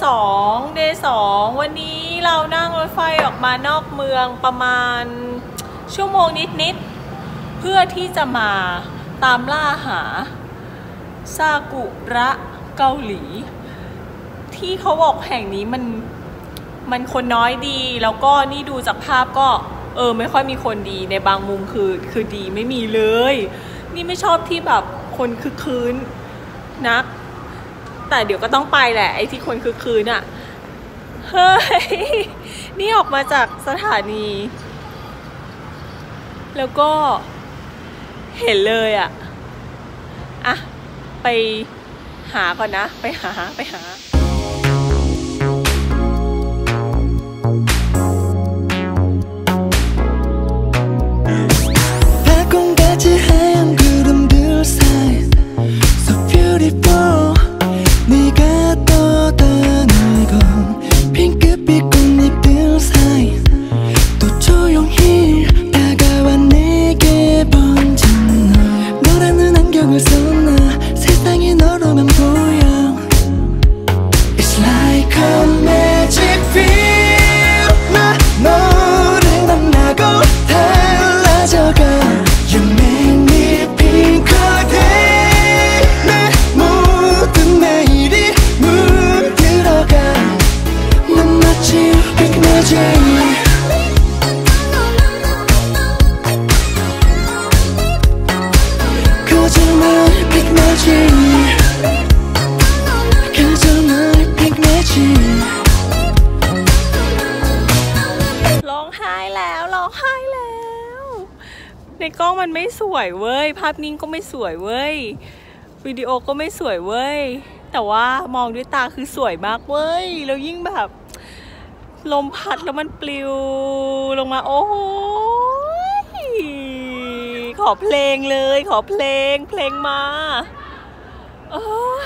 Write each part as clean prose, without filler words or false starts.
2 วันนี้เรานั่งรถไฟออกมานอกเมืองประมาณชั่วโมงนิดๆเพื่อที่จะมาตามล่าหาซากุระเกาหลีที่เขาบอกแห่งนี้มันคนน้อยดีแล้วก็นี่ดูจากภาพก็ไม่ค่อยมีคนดีในบางมุมคือดีไม่มีเลยนี่ไม่ชอบที่แบบคนคึกคืนนักแต่เดี๋ยวก็ต้องไปแหละไอ้ที่คนคึกคืนอ่ะเฮ้ยนี่ออกมาจากสถานีแล้วก็เห็นเลยอ่ะไปหาก่อนนะไปหาในกล้องมันไม่สวยเว้ยภาพนิ่งก็ไม่สวยเว้ยวิดีโอก็ไม่สวยเว้ยแต่ว่ามองด้วยตาคือสวยมากเว้ยแล้วยิ่งแบบลมพัดแล้วมันปลิวลงมาโอ้ยขอเพลงเลยขอเพลงมาโอ้ย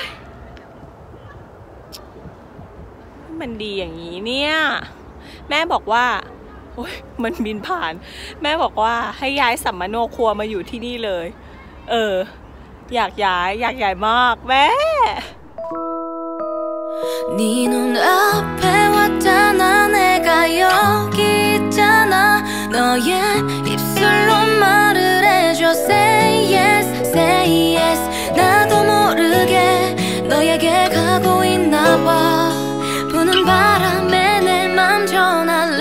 มันดีอย่างนี้เนี่ยแม่บอกว่าโอ้ยมันบินผ่านแม่บอกว่าให้ย้ายสัมมโนครัวมาอยู่ที่นี่เลยอยากย้ายมากแม่네눈앞에왔잖아내가여기있잖아너의입술로말을해줘 Say yes say yes 나도 모르게 너에게 가고 있나 봐 부는 바람에 내 맘 전할래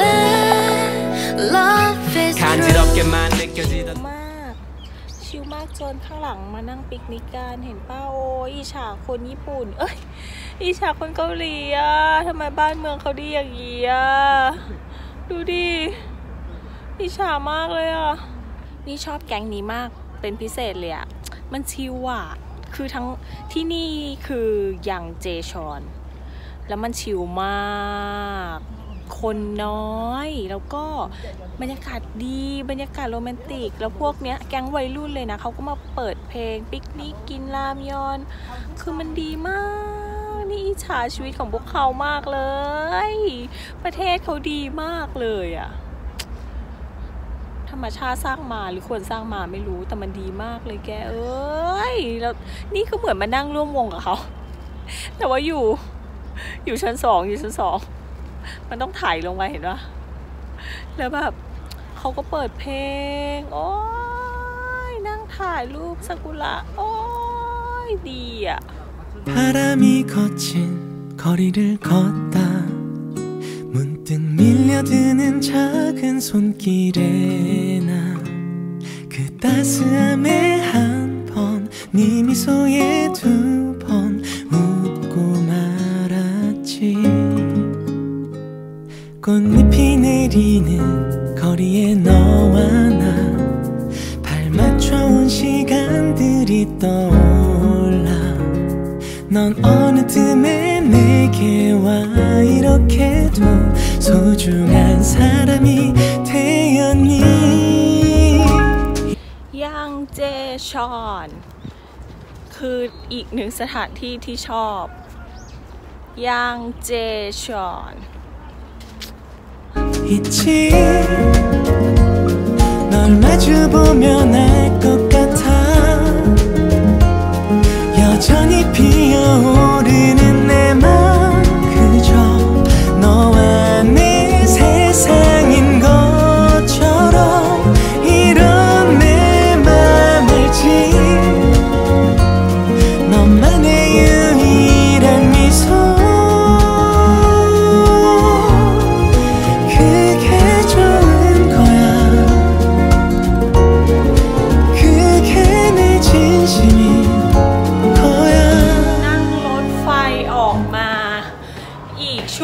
มากชิลมากจนข้างหลังมานั่งปิกนิกกันเห็นป้าโอ้ยอิจฉาคนญี่ปุ่นอิจฉาคนเกาหลีอ่ะทำไมบ้านเมืองเขาดีอย่างนี้อ่ะดูดิอิจฉามากเลยอ่ะนี่ชอบแก๊งนี้มากเป็นพิเศษเลยอ่ะมันชิลอ่ะคือทั้งที่นี่คือยังเจชอนแล้วมันชิลมากคนน้อยแล้วก็บรรยากาศดีบรรยากาศโรแมนติกแล้วพวกเนี้ยแก๊งวัยรุ่นเลยนะเขาก็มาเปิดเพลงปิกนิกกินรามยอนคือมันดีมากนี่อิจฉาชีวิตของพวกเขามากเลยประเทศเขาดีมากเลยอะธรรมชาติสร้างมาหรือควรสร้างมาไม่รู้แต่มันดีมากเลยแกแล้วนี่ก็เหมือนมานั่งร่วมวงกับเขาแต่ว่าอยู่ชั้น 2มันต้องถ่ายลงไปเห็นปะแล้วแบบเขาก็เปิดเพลงโอ้ยนั่งถ่ายรูปซากุระโอ้ยดีอ่ะ바람이거친거리를걷다문득밀려드는작은손길에나그 따스함에 한 번 네 미소에 두 번 웃고 말았지 꽃잎이 내리는 거리에 너와 나 발 맞춰온 시간들이 떠올라 넌 어느 틈에 내게 와 이렇게도 소중한 사람이 되었니ยังเจชอนคืออีกหนึ่งสถานที่ที่ชอบยังเจชอน있지 널 마주보면 알 것 같아 여전히 피어오르는 내 맘 그저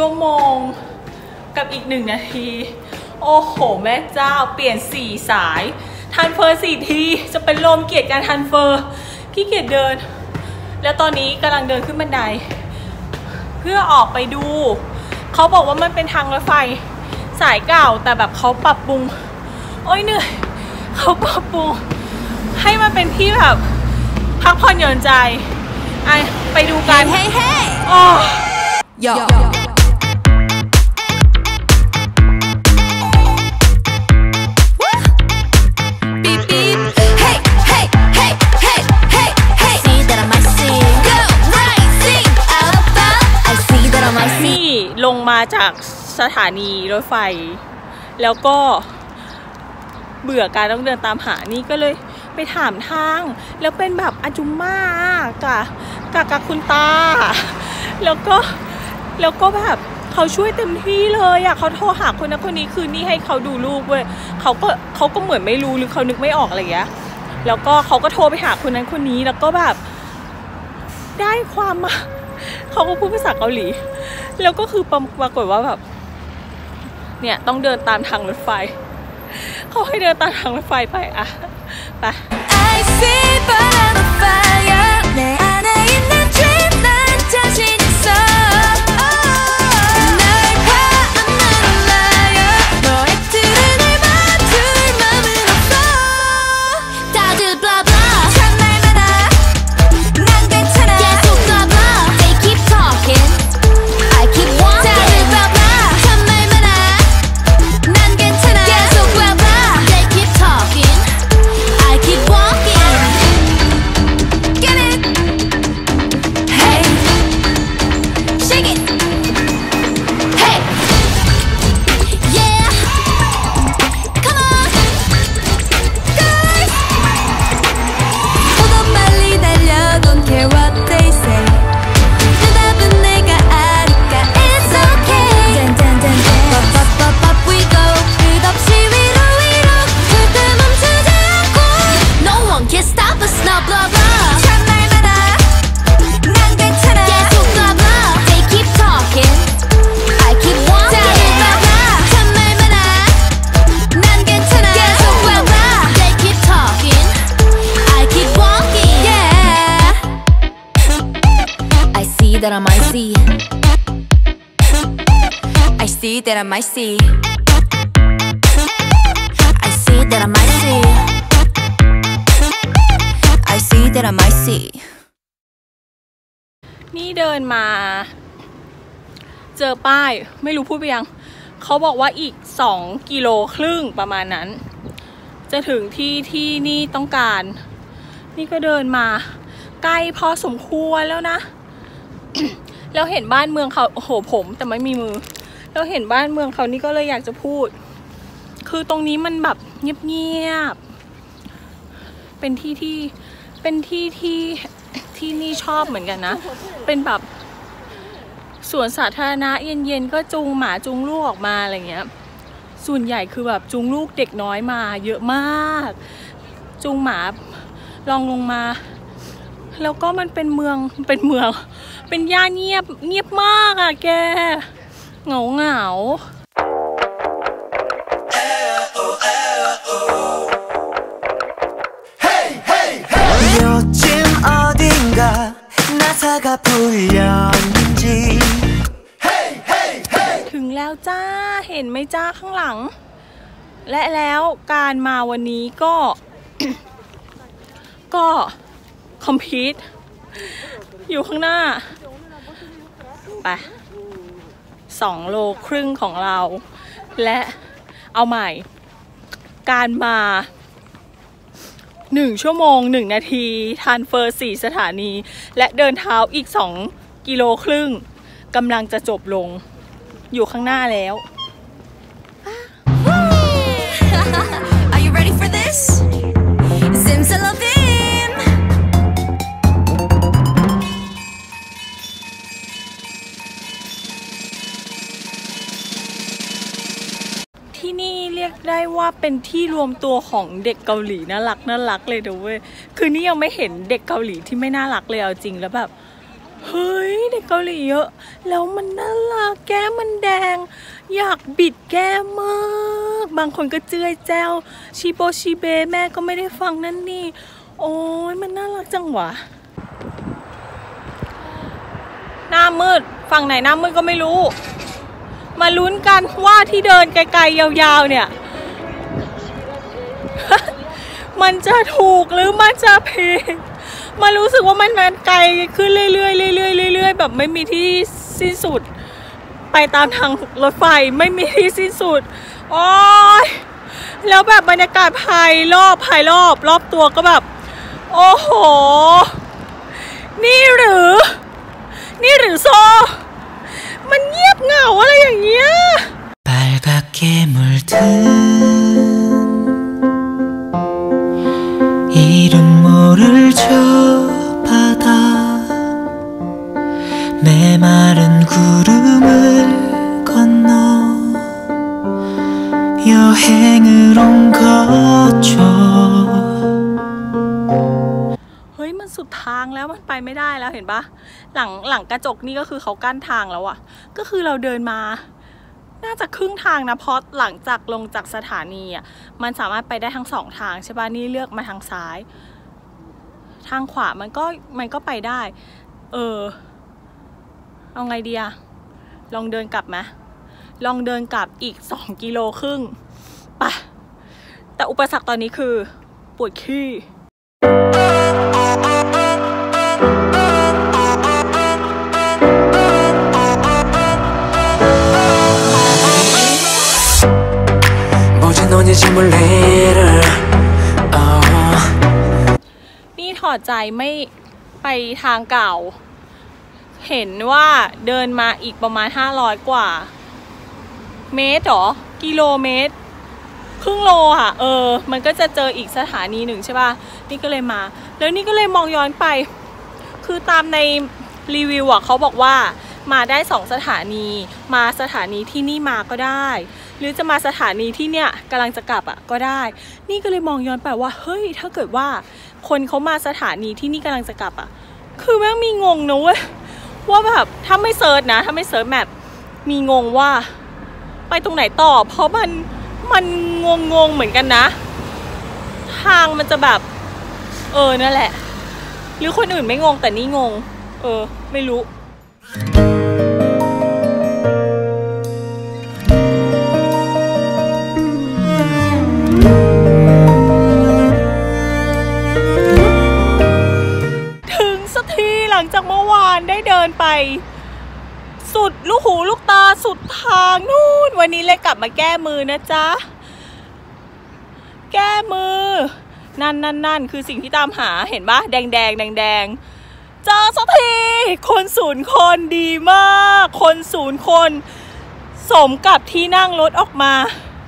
ชั่วโมงกับอีก1 นาทีโอ้โหแม่เจ้าเปลี่ยน4 สายทันเฟอร์4 ทีจะเป็นลมเกลียดการทันเฟอร์ขี้เกียจเดินแล้วตอนนี้กำลังเดินขึ้นบันไดเพื่อออกไปดูเขาบอกว่ามันเป็นทางรถไฟสายเก่าแต่แบบเขาปรับปรุงโอ้ยเหนื่อยเขาปรับปรุงให้มันเป็นที่แบบพักผ่อนหย่อนใจไปดูกันเฮ้เฮ้โอ้ยนี่ลงมาจากสถานีรถไฟแล้วก็เบื่อการต้องเดินตามหานี่ก็เลยไปถามทางแล้วเป็นแบบอาจุมม่ากับคุณตาแล้วก็แบบเขาช่วยเต็มที่เลยอ่ะเขาโทรหาคนนั้นคนนี้คือนี่ให้เขาดูลูกเว้ยเขาก็เหมือนไม่รู้หรือเขานึกไม่ออกอะไรอย่างเงี้ยแล้วก็เขาก็โทรไปหาคนนั้นคนนี้แล้วก็แบบได้ความมาเขาก็พูดภาษาเกาหลีแล้วก็คือปรากฏว่าแบบเนี่ยต้องเดินตามทางรถไฟเขาให้เดินตามทางรถไฟไปอ่ะไป that I might see. I see that I might see. I see that I might see. I see that I might see. นี่เดินมาเจอป้ายไม่รู้พูดไปยังเขาบอกว่าอีก2 กิโลครึ่งประมาณนั้นจะถึงที่นี่ต้องการนี่ก็เดินมาใกล้พอสมควรแล้วนะ เราเห็นบ้านเมืองเขาโอ้โหผมแต่ไม่มีมือเราเห็นบ้านเมืองเขานี่ก็เลยอยากจะพูดคือตรงนี้มันแบบเงียบๆเป็นที่ที่นี่ชอบเหมือนกันนะเป็นแบบสวนสาธารณะเย็นๆก็จูงหมาจูงลูกออกมาอะไรเงี้ยส่วนใหญ่คือแบบจูงลูกเด็กน้อยมาเยอะมากจูงหมาลองลงมาแล้วก็มันเป็นเมืองเป็นย่านเงียบมากอ่ะแกเหงาถึงแล้วจ้าเห็นไหมจ้าข้างหลังและแล้วการมาวันนี้ก็คอมพลีทอยู่ข้างหน้าไป2 โลครึ่งของเราและเอาใหม่การมา1 ชั่วโมง 1 นาทีทานเฟอร์4 สถานีและเดินเท้าอีก2 กิโลครึ่งกำลังจะจบลงอยู่ข้างหน้าแล้ว Are you ready for this? Zimzalavim. ที่นี่เรียกได้ว่าเป็นที่รวมตัวของเด็กเกาหลีน่ารักเลยเด้อเว้ยคือนี่ยังไม่เห็นเด็กเกาหลีที่ไม่น่ารักเลยเอาจริงแล้วแบบเฮ้ยเด็กเกาหลีเยอะแล้วมันน่ารักแก้มมันแดงอยากบิดแก้มมากบางคนก็เจื้อยแจ้วชีโบชีเบแม่ก็ไม่ได้ฟังนั่นนี่โอ้ยมันน่ารักจังหวะหน้ามืดฝั่งไหนหน้ามืดก็ไม่รู้มาลุ้นกันว่าที่เดินไกลๆยาวๆเนี่ย มันจะถูกหรือมันจะผิดมารู้สึกว่ามันไกลขึ้นเรื่อยๆเรื่อยๆเรื่อยๆแบบไม่มีที่สิ้นสุดไปตามทางรถไฟไม่มีที่สิ้นสุดโอ้ยแล้วแบบบรรยากาศภายรอบตัวก็แบบโอ้โหนี่หรือโซมันเงียบเหงาอะไรอย่างเงี้ยเฮ้ยมันสุดทางแล้วมันไปไม่ได้แล้วเห็นปะหลังกระจกนี่ก็คือเขากั้นทางแล้วอะก็คือเราเดินมาน่าจะครึ่งทางนะเพราะหลังจากลงจากสถานีอะมันสามารถไปได้ทั้งสองทางใช่ปะนี่เลือกมาทางซ้ายทางขวามันก็ไปได้เอาไงดีอะลองเดินกลับไหมลองเดินกลับอีก2 กิโลครึ่งไปแต่อุปสรรคตอนนี้คือปวดขี้นี่ถอดใจไม่ไปทางเก่าเห็นว่าเดินมาอีกประมาณ500 กว่าเมตรหรอกิโลเมตรครึ่งโลค่ะมันก็จะเจออีกสถานีหนึ่งใช่ป่ะนี่ก็เลยมาแล้วนี่ก็เลยมองย้อนไปคือตามในรีวิวอ่ะเขาบอกว่ามาได้2 สถานีมาสถานีที่นี่มาก็ได้หรือจะมาสถานีที่เนี่ยกำลังจะกลับอ่ะก็ได้นี่ก็เลยมองย้อนไปว่าเฮ้ยถ้าเกิดว่าคนเขามาสถานีที่นี่กำลังจะกลับอ่ะคือแม่งมีงงนะเว้ยว่าแบบถ้าไม่เซิร์ชแมปมีงงว่าไปตรงไหนต่อเพราะมันงงเหมือนกันนะทางมันจะแบบนั่นแหละหรือคนอื่นไม่งงแต่นี่งงไม่รู้ถึงสักทีหลังจากเมื่อวานได้เดินไปสุดลูกหูลูกตาสุดทางนู่นวันนี้เลยกลับมาแก้มือนะจ๊ะแก้มือนั่นคือสิ่งที่ตามหาเห็นปะแดงเจอสักทีคน0 คนดีมากคน0 คนสมกับที่นั่งรถออกมา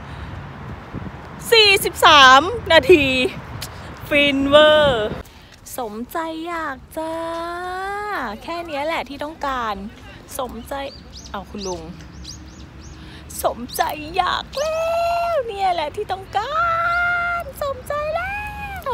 43 นาทีฟินเวอร์สมใจอยากจ้าแค่นี้แหละที่ต้องการสมใจเอาคุณลุงสมใจอยากแล้วเนี่ยแหละที่ต้องการสมใจแล้ว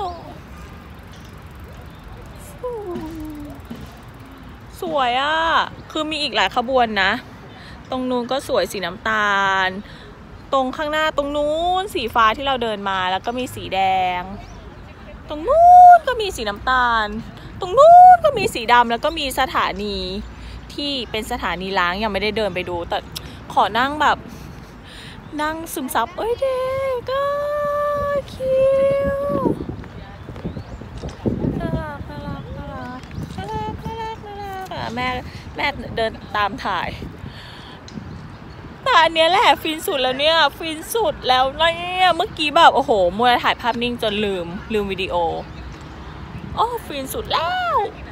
สวยอ่ะคือมีอีกหลายขบวนนะตรงนู้นก็สวยสีน้ำตาลตรงข้างหน้าตรงนู้นสีฟ้าที่เราเดินมาแล้วก็มีสีแดงตรงนู้นก็มีสีน้ำตาลตรงนู้นก็มีสีดำแล้วก็มีสถานีที่เป็นสถานีล้างยังไม่ได้เดินไปดูแต่ขอนั่งแบบนั่งซึมซับเอ้ยเด็กก็คิวน่ารักแม่เดินตามถ่ายแต่อันเนี้ยแหละฟินสุดแล้วเนี่ยฟินสุดแล้วเนี่ยเมื่อกี้แบบโอ้โหมัวถ่ายภาพนิ่งจนลืมวิดีโอฟินสุดแล้ว